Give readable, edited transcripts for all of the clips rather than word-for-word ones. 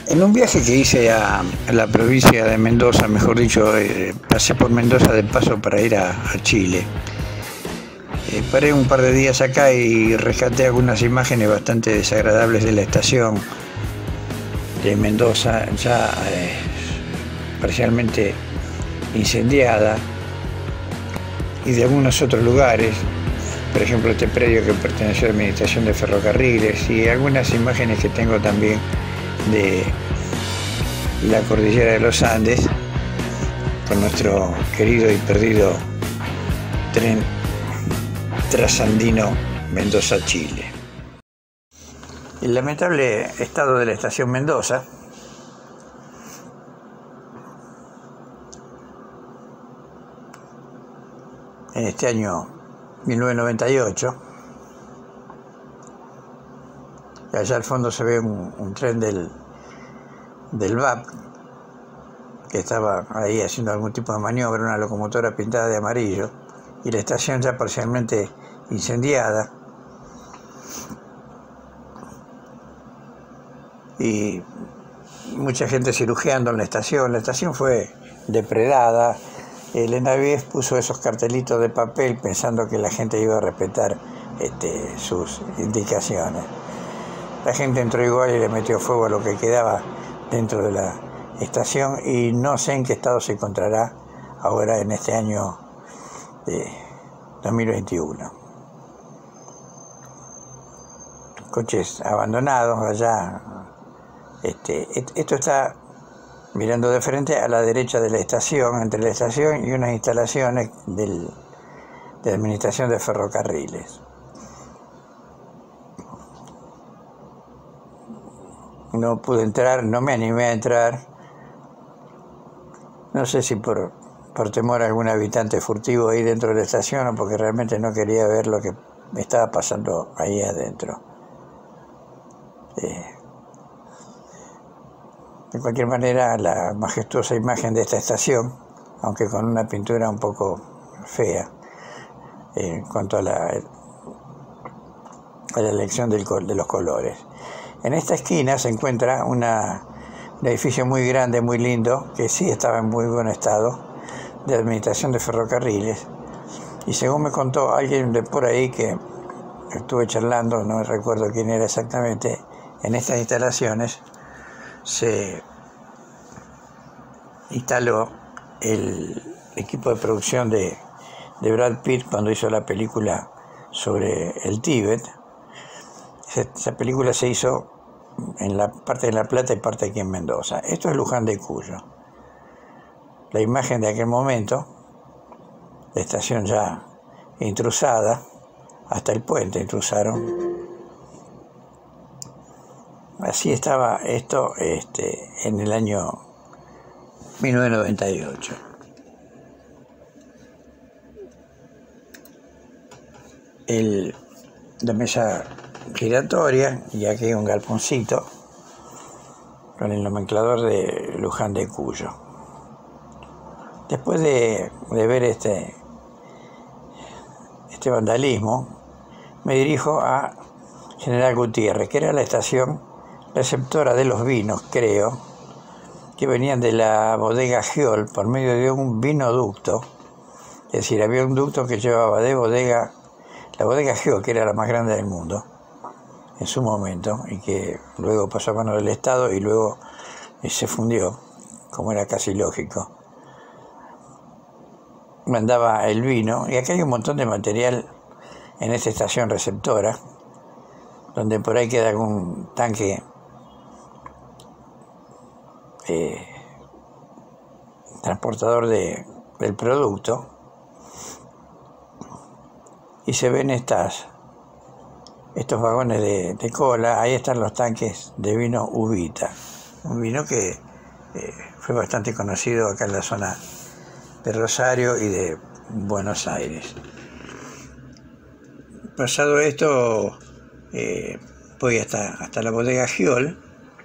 En un viaje que hice a la provincia de Mendoza, mejor dicho, pasé por Mendoza de paso para ir a Chile. Paré un par de días acá y rescaté algunas imágenes bastante desagradables de la estación de Mendoza, ya parcialmente incendiada, y de algunos otros lugares, por ejemplo este predio que perteneció a la Administración de Ferrocarriles, y algunas imágenes que tengo también de la cordillera de los Andes, con nuestro querido y perdido tren trasandino Mendoza-Chile. El lamentable estado de la estación Mendoza en este año 1998, y allá al fondo se ve un tren del VAP que estaba ahí haciendo algún tipo de maniobra, una locomotora pintada de amarillo, y la estación ya parcialmente incendiada, y mucha gente cirugiando en la estación. La estación fue depredada. El ENAVIES puso esos cartelitos de papel pensando que la gente iba a respetar sus indicaciones. La gente entró igual y le metió fuego a lo que quedaba dentro de la estación, y no sé en qué estado se encontrará ahora en este año 2021. Coches abandonados allá. Esto está mirando de frente a la derecha de la estación, entre la estación y unas instalaciones de la Administración de Ferrocarriles. No pude entrar, no me animé a entrar. No sé si por temor a algún habitante furtivo ahí dentro de la estación, o porque realmente no quería ver lo que estaba pasando ahí adentro. De cualquier manera, la majestuosa imagen de esta estación, aunque con una pintura un poco fea en cuanto a la elección de los colores. En esta esquina se encuentra un edificio muy grande, muy lindo, que sí estaba en muy buen estado, de Administración de Ferrocarriles, y según me contó alguien de por ahí que estuve charlando, no recuerdo quién era exactamente, en estas instalaciones se instaló el equipo de producción de Brad Pitt cuando hizo la película sobre el Tíbet. Esa película se hizo en la parte de La Plata y parte aquí en Mendoza. Esto es Luján de Cuyo. La imagen de aquel momento, la estación ya intrusada, hasta el puente intrusaron. Así estaba esto en el año 1998. La mesa giratoria, y aquí hay un galponcito con el nomenclador de Luján de Cuyo. Después de ver este vandalismo, me dirijo a General Gutiérrez, que era la estación receptora de los vinos, creo, que venían de la bodega Giol por medio de un vinoducto. Es decir, había un ducto que llevaba de la bodega Giol, que era la más grande del mundo en su momento, y que luego pasó a manos del Estado y luego se fundió, como era casi lógico. Mandaba el vino, y acá hay un montón de material en esta estación receptora, donde por ahí queda algún tanque transportador del producto, y se ven estos vagones de cola. Ahí están los tanques de vino Uvita, un vino que fue bastante conocido acá en la zona de Rosario y de Buenos Aires. Pasado esto, voy hasta la bodega Giol,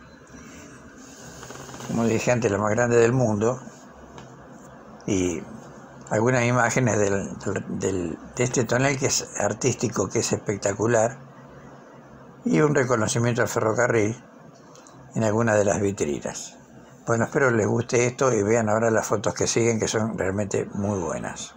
como dije antes, la más grande del mundo, y algunas imágenes de este tonel, que es artístico, que es espectacular, y un reconocimiento al ferrocarril en alguna de las vitrinas. Bueno, espero les guste esto y vean ahora las fotos que siguen, que son realmente muy buenas.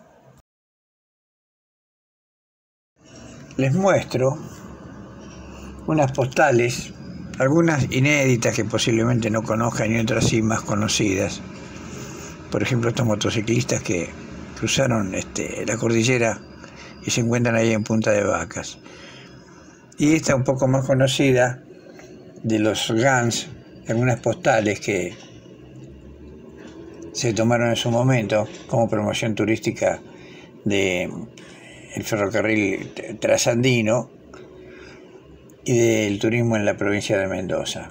Les muestro unas postales, algunas inéditas que posiblemente no conozcan y otras sí más conocidas. Por ejemplo, estos motociclistas que cruzaron la cordillera y se encuentran ahí en Punta de Vacas. Y esta un poco más conocida, de los Guns, algunas postales que se tomaron en su momento como promoción turística del ferrocarril trasandino y del turismo en la provincia de Mendoza.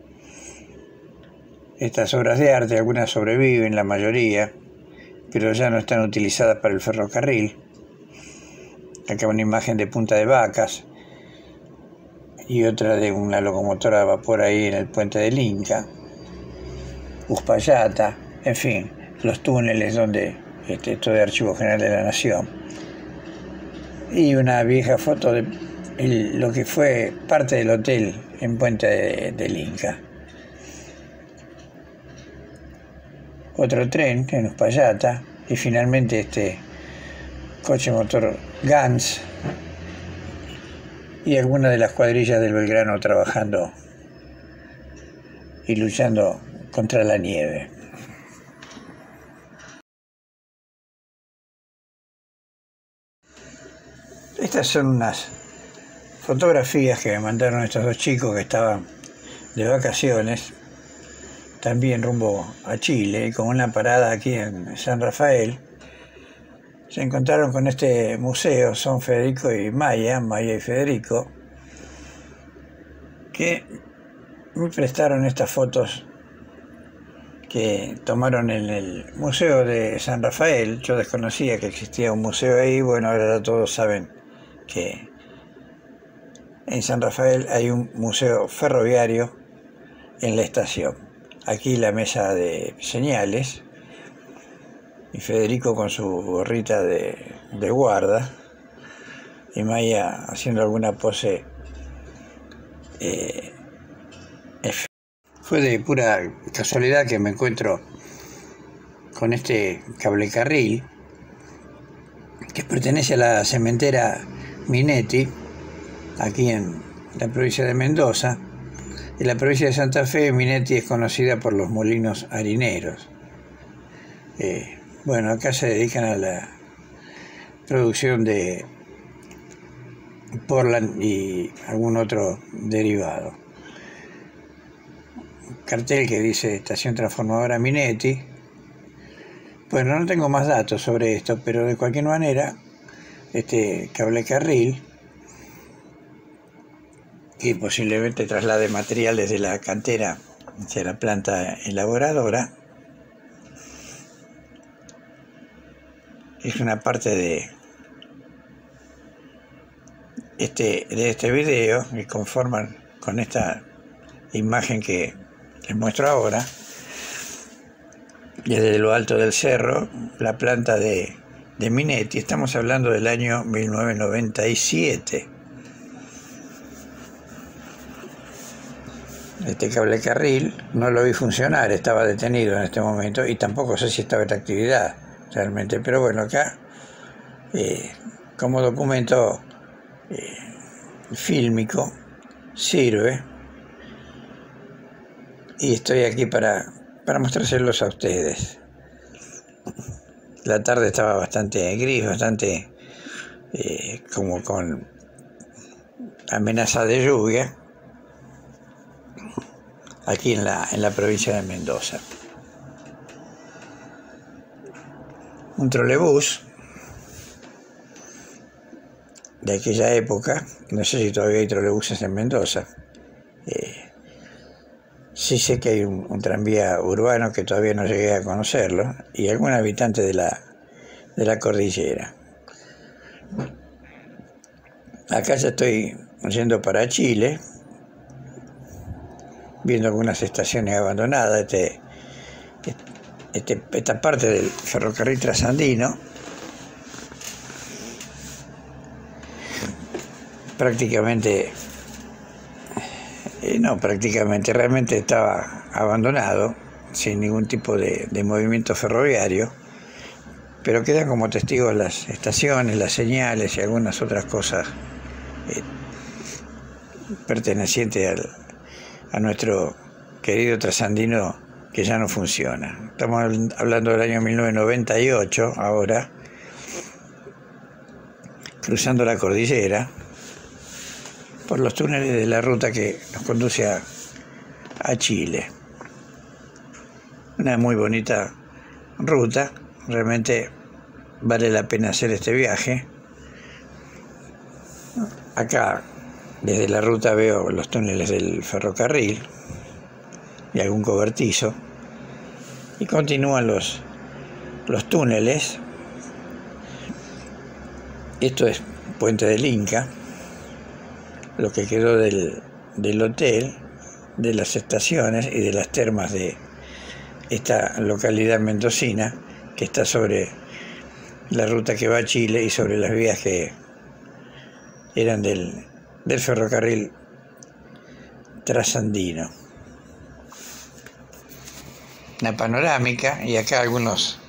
Estas obras de arte, algunas sobreviven, la mayoría, pero ya no están utilizadas para el ferrocarril. Acá una imagen de Punta de Vacas y otra de una locomotora de vapor ahí en el puente del Inca, Uspallata, en fin, los túneles donde esto de Archivo General de la Nación. Y una vieja foto de lo que fue parte del hotel en Puente del Inca. Otro tren en Uspallata y finalmente este coche motor Guns y algunas de las cuadrillas del Belgrano trabajando y luchando contra la nieve. Estas son unas fotografías que me mandaron estos dos chicos que estaban de vacaciones, también rumbo a Chile, y con una parada aquí en San Rafael. Se encontraron con este museo, son Federico y Maya y Federico, que me prestaron estas fotos que tomaron en el Museo de San Rafael. Yo desconocía que existía un museo ahí. Bueno, ahora ya todos saben que en San Rafael hay un museo ferroviario en la estación. Aquí la mesa de señales y Federico con su gorrita de guarda y Maya haciendo alguna pose. Fue de pura casualidad que me encuentro con este cablecarril que pertenece a la cementera Minetti, aquí en la provincia de Mendoza. En la provincia de Santa Fe, Minetti es conocida por los molinos harineros. Bueno, acá se dedican a la producción de Portland y algún otro derivado. Un cartel que dice Estación Transformadora Minetti. Bueno, no tengo más datos sobre esto, pero de cualquier manera, este cablecarril, que posiblemente traslade material desde la cantera hacia la planta elaboradora, es una parte de este video que conforman con esta imagen que les muestro ahora. Desde lo alto del cerro, la planta de Minetti. Estamos hablando del año 1997. Este cablecarril no lo vi funcionar, estaba detenido en este momento y tampoco sé si estaba en actividad realmente, pero bueno, acá como documento fílmico sirve y estoy aquí para mostrárselos a ustedes. La tarde estaba bastante gris, bastante como con amenaza de lluvia aquí en la provincia de Mendoza. Un trolebús de aquella época, no sé si todavía hay trolebuses en Mendoza. Sí sé que hay un tranvía urbano que todavía no llegué a conocerlo, y algún habitante de la cordillera. Acá ya estoy yendo para Chile, viendo algunas estaciones abandonadas. Esta parte del ferrocarril trasandino prácticamente No, prácticamente, realmente estaba abandonado, sin ningún tipo de movimiento ferroviario, pero quedan como testigos las estaciones, las señales y algunas otras cosas pertenecientes a nuestro querido trasandino que ya no funciona. Estamos hablando del año 1998, ahora, cruzando la cordillera, por los túneles de la ruta que nos conduce a Chile. Una muy bonita ruta, realmente vale la pena hacer este viaje. Acá, desde la ruta, veo los túneles del ferrocarril y algún cobertizo, y continúan los túneles. Esto es Puente del Inca, lo que quedó del hotel, de las estaciones y de las termas de esta localidad mendocina, que está sobre la ruta que va a Chile y sobre las vías que eran del ferrocarril trasandino. Una panorámica, y acá algunos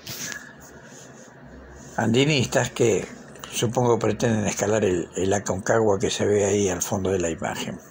andinistas que supongo pretenden escalar el Aconcagua que se ve ahí al fondo de la imagen.